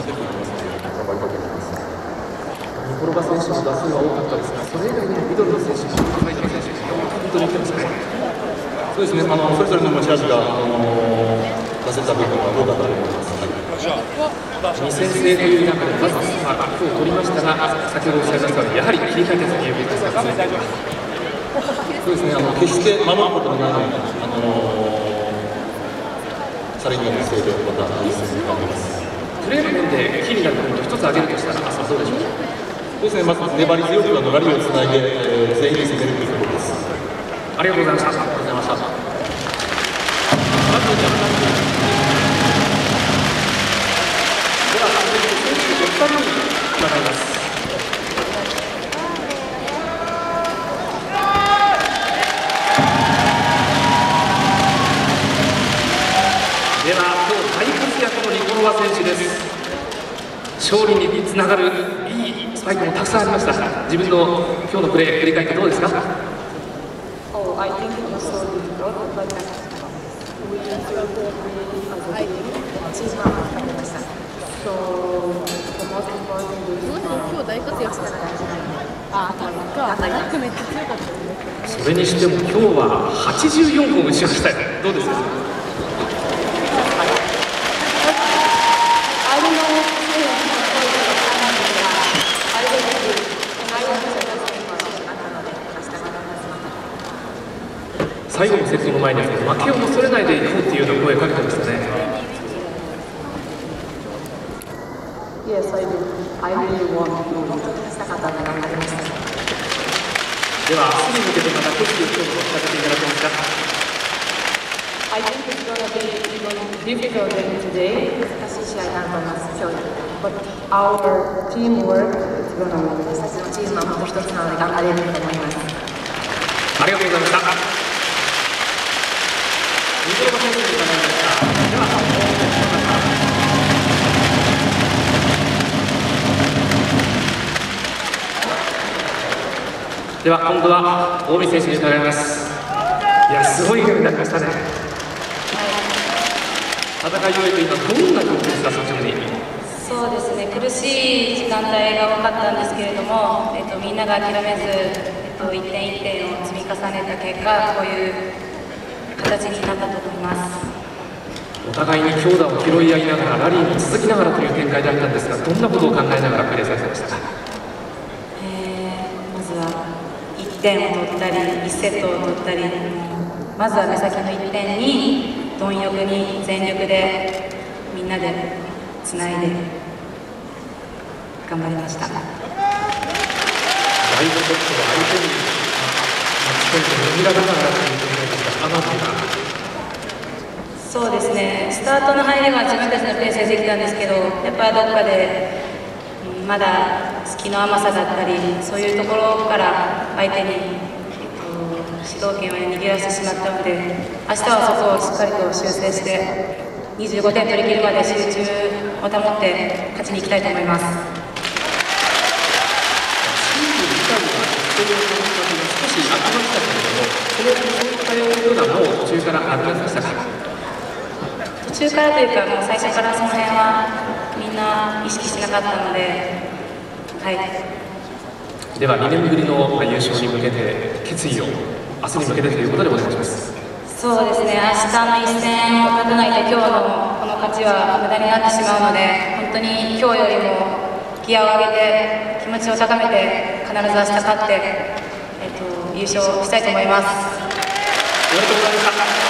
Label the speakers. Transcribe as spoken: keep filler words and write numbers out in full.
Speaker 1: てくれますので、頑張りたいと思います。
Speaker 2: ニコロバ選手の打数が多かったですが、それ以外にもミドルの選手、相手の選手、本当に言ってますね。
Speaker 1: そうですね、あのそれぞれの持ち味が、あの出せた部分が多かったと思います。
Speaker 2: に戦制という中で、まずまあ今日取りましたが、先ほどおっしゃいましたが、やはり切り替えてということですが、
Speaker 1: そうですね、あの決して守ることのない、あのさりげない姿勢でまたいい戦いになります。
Speaker 2: プレーの面でキーになるポイント一つ挙げるとしたら、あ、そうでしょうか。
Speaker 1: そうですね、まず粘り強くあのラリーをつないで、えー、全員で攻めるというところです。
Speaker 2: ありがとうございました。ありがとうございました。まずジャンプでは、続いて選手お二人に伺います。では、今日大活躍のニコロワ選手です。勝利につながるいいスパイクもたくさんありました。自分の今日のプレー振り返ってどうですか？
Speaker 3: Oh, I think it was so difficult, but we feel really as a team, team upになりました。So, the most important is
Speaker 4: 今日大活躍したら大事なの。あ、アタック、アタックめっちゃ強かったですね。
Speaker 2: それにしても今日ははちじゅうよんほん打ちましたよ。どうですか？最後のセットの前には負けを恐れないでいこうというような声をかけてましたね。
Speaker 3: Yes, I do. I really want to したかったのがありました。
Speaker 2: では、明日に向けてまた決意を今日も聞かせていただけますか。
Speaker 3: I think it's gonna be difficult than today. 難しい試合になると思います、今日。But our teamwork is gonna win. 私たちのチームはもっと一つなので頑張れると思います。
Speaker 2: ありがとうございました。ニコロバ選手に伺いました。では、では今度は近江選手に伺います。いや、すごいゲームになりましたね。戦い終えて今どんな気持ちですか、率直に。
Speaker 5: そうですね、苦しい時間帯が多かったんですけれども、えっと、みんなが諦めず、えっと、一点一点を積み重ねた結果、こういう形になったと思います。
Speaker 2: お互いに強打を拾い合いながらラリーに続きながらという展開だったんですが、どんなことを考えながらプレーされてましたか？
Speaker 5: えー、まずはいってんを取ったりいちセットを取ったり、まずは目先のいってんに貪欲に全力でみんなでつないで頑張りました。
Speaker 2: ライブセットは相手にマッチポイントを握られながらという展開でした。あの辺りは
Speaker 5: そうですね、スタートの入りは自分たちのペースでできたんですけど、やっぱりどっかで、うん、まだ隙の甘さだったり、そういうところから相手に、えっと、主導権を握らせてしまったので、明日はそこをしっかりと修正して、にじゅうごてん取り切るまで集中を保って勝ちに行きたいと思います。
Speaker 2: チーム自体はそういう感覚が少し空きましたけれども、それそういったようなもう途中からなくなりましたか？
Speaker 5: 途中からというか、もう最初からその辺はみんな意識しなかったので、はい。
Speaker 2: ではにねんぶりの優勝に向けて決意を明日に向けてということでお願いします。
Speaker 5: そうですね、明日の一戦を勝たないと今日のこの勝ちは無駄になってしまうので、本当に今日よりもギアを上げて気持ちを高めて必ず明日勝って、えっと、優勝したいと思います。
Speaker 2: ありがとうございました。